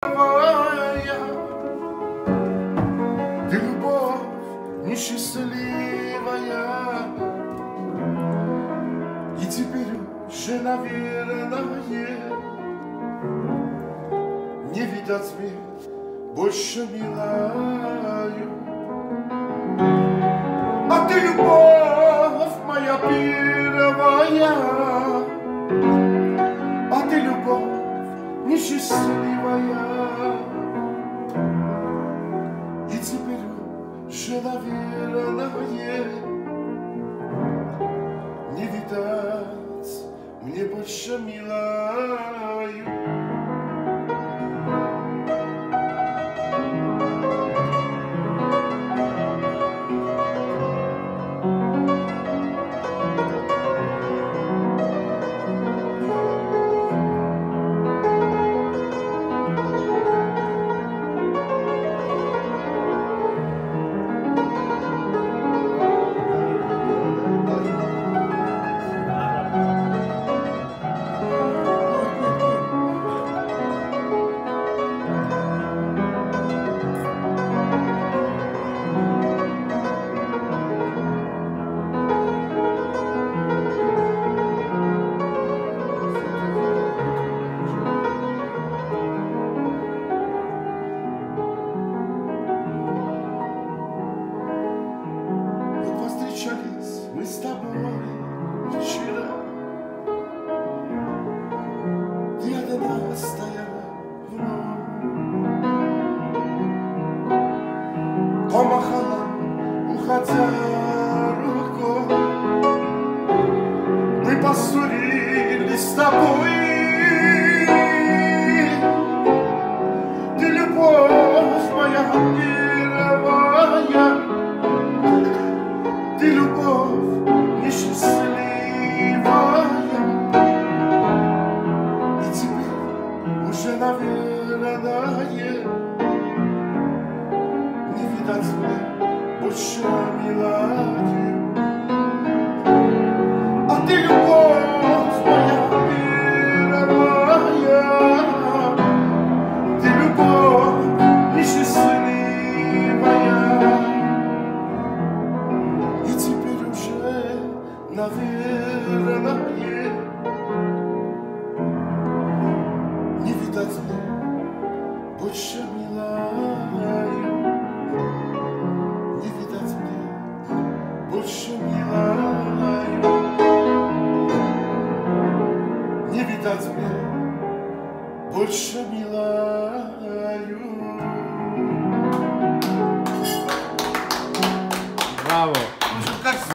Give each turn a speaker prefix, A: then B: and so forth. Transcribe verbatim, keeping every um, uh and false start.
A: Ты любовь несчастливая, и теперь уже, наверное, не видать мне больше милаю. А ты любовь моя первая, а ты любовь несчастливая, и теперь уже, наверное, не видать мне больше милаю. Мы с тобой вчера, ты одна стояла вновь, помахала, уходя рукой. Мы поссорились с тобой, ты любовь моя первая, ты любовь несчастливая, и теперь уже, наверное, не видать мне больше милаю. А ты любовь моя первая, ты любовь несчастливая, и теперь уже, наверное, не видать мне больше милаю, не видать мне больше милаю, не видать мне больше милаю.
B: Браво!